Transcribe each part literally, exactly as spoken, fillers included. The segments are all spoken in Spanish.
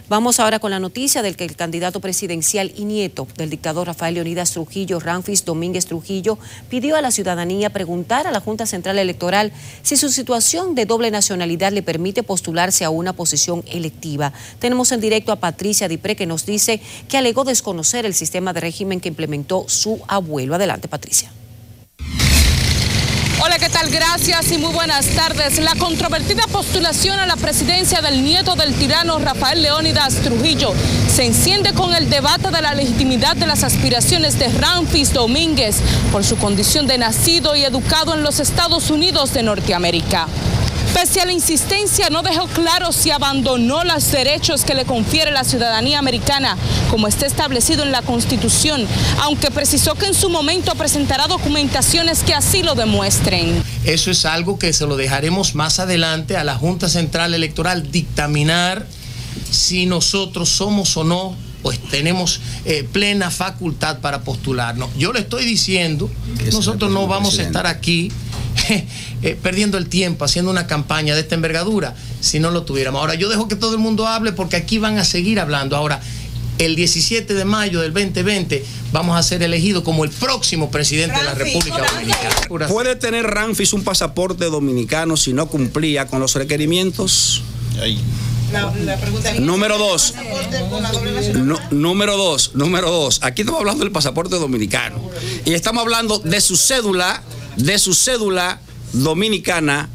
Vamos ahora con la noticia del que el candidato presidencial y nieto del dictador Rafael Leónidas Trujillo, Ramfis Domínguez Trujillo, pidió a la ciudadanía preguntar a la Junta Central Electoral si su situación de doble nacionalidad le permite postularse a una posición electiva. Tenemos en directo a Patricia Dipré, que nos dice que alegó desconocer el sistema de régimen que implementó su abuelo. Adelante, Patricia. Hola, ¿qué tal? Gracias y muy buenas tardes. La controvertida postulación a la presidencia del nieto del tirano Rafael Leónidas Trujillo se enciende con el debate de la legitimidad de las aspiraciones de Ramfis Domínguez por su condición de nacido y educado en los Estados Unidos de Norteamérica. Pese a la insistencia, no dejó claro si abandonó los derechos que le confiere la ciudadanía americana, como está establecido en la Constitución, aunque precisó que en su momento presentará documentaciones que así lo demuestren. Eso es algo que se lo dejaremos más adelante a la Junta Central Electoral dictaminar si nosotros somos o no, pues tenemos eh, plena facultad para postularnos. Yo le estoy diciendo, nosotros no vamos a estar aquí Eh, perdiendo el tiempo haciendo una campaña de esta envergadura si no lo tuviéramos. Ahora, yo dejo que todo el mundo hable porque aquí van a seguir hablando. Ahora, el diecisiete de mayo del veinte veinte vamos a ser elegidos como el próximo presidente Ramfis, de la República Dominicana. ¿Puede tener Ramfis un pasaporte dominicano si no cumplía con los requerimientos? Ay. La, la pregunta es, número dos, no, número dos, número dos, aquí estamos hablando del pasaporte dominicano y estamos hablando de su cédula, de su cédula dominicana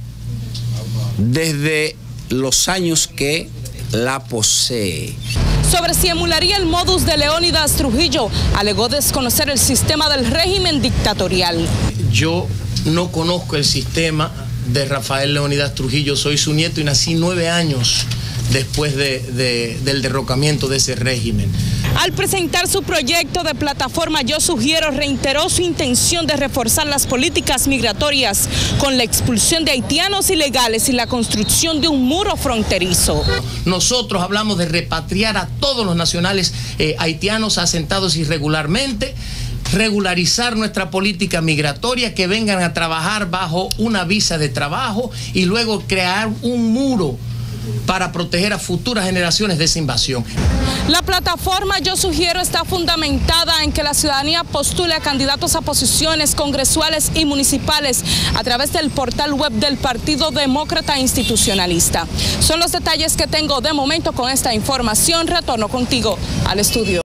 desde los años que la posee. Sobre si emularía el modus de Leónidas Trujillo, alegó desconocer el sistema del régimen dictatorial. Yo no conozco el sistema de Rafael Leónidas Trujillo, soy su nieto y nací nueve años después de, de, del derrocamiento de ese régimen. Al presentar su proyecto de plataforma Yo Sugiero, reiteró su intención de reforzar las políticas migratorias con la expulsión de haitianos ilegales y la construcción de un muro fronterizo. Nosotros hablamos de repatriar a todos los nacionales eh, haitianos asentados irregularmente, regularizar nuestra política migratoria, que vengan a trabajar bajo una visa de trabajo y luego crear un muro para proteger a futuras generaciones de esa invasión. La plataforma Yo Sugiero está fundamentada en que la ciudadanía postule a candidatos a posiciones congresuales y municipales a través del portal web del Partido Demócrata Institucionalista. Son los detalles que tengo de momento con esta información. Retorno contigo al estudio.